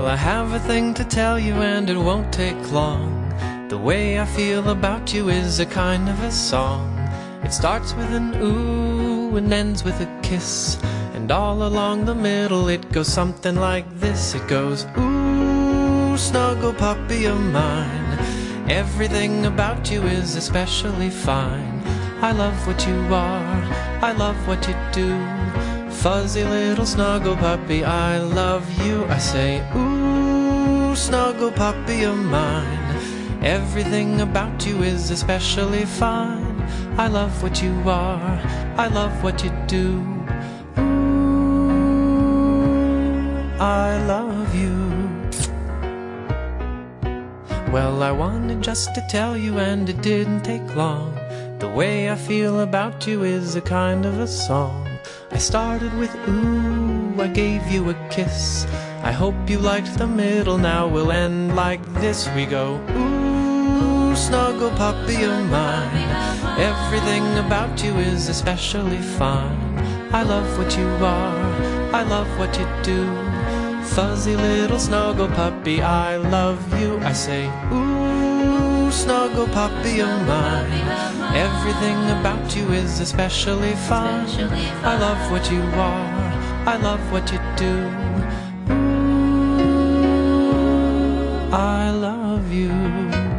I have a thing to tell you and it won't take long. The way I feel about you is a kind of a song. It starts with an ooh and ends with a kiss, and all along the middle it goes something like this. It goes, ooh, snuggle puppy of mine, everything about you is especially fine. I love what you are, I love what you do. Fuzzy little snuggle puppy, I love you. I say, ooh, snuggle puppy of mine, everything about you is especially fine. I love what you are, I love what you do. Ooh, I love you. Well, I wanted just to tell you and it didn't take long. The way I feel about you is a kind of a song. I started with ooh, I gave you a kiss. I hope you liked the middle, now we'll end like this. We go, ooh, snuggle puppy of mine, everything about you is especially fine. I love what you are, I love what you do. Fuzzy little snuggle puppy, I love you. I say, ooh, snuggle puppy of mine, everything about you is especially fine. I love what you are, I love what you do. Ooh, I love you.